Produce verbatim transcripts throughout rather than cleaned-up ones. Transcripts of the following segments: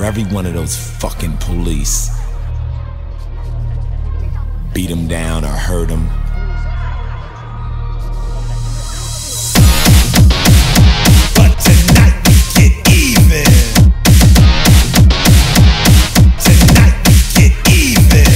every one of those fucking police. Beat them down or hurt them. But tonight we get even. Tonight we get even.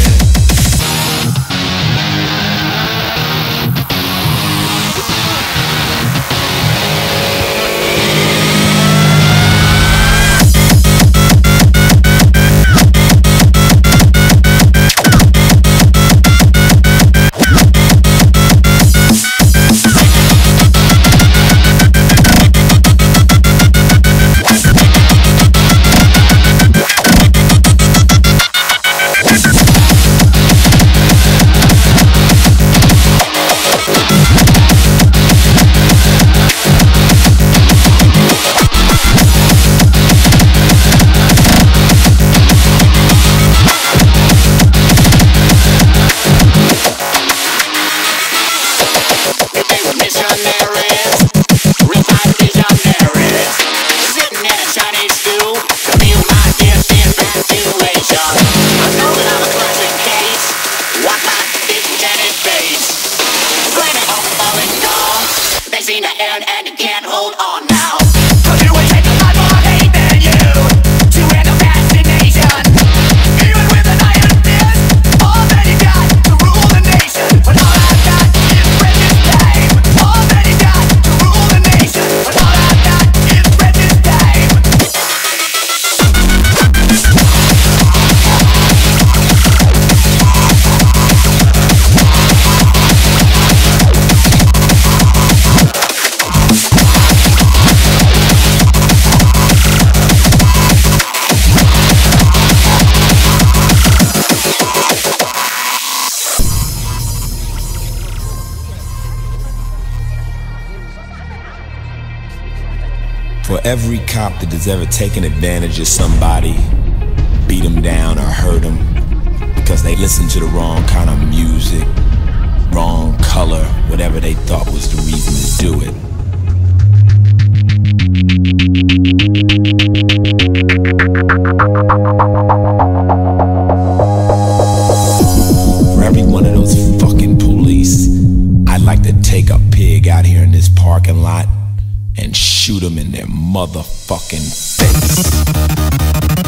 And, and you can't hold on now. For every cop that has ever taken advantage of somebody, beat them down or hurt them because they listened to the wrong kind of music, wrong color, whatever they thought was the reason to do it. For every one of those fucking police, I'd like to take a pig out here in this parking lot and shoot them in their motherfucking face.